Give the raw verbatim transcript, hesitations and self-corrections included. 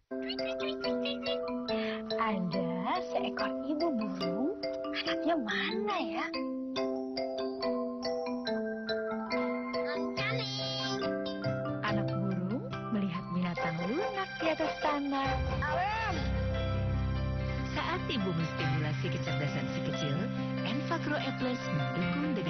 Ada seekor ibu burung, anaknya mana ya? Anak burung melihat binatang lunak di atas tanah. Saat ibu menstimulasi kecerdasan si kecil, Enfagrow Apples mendukung dengan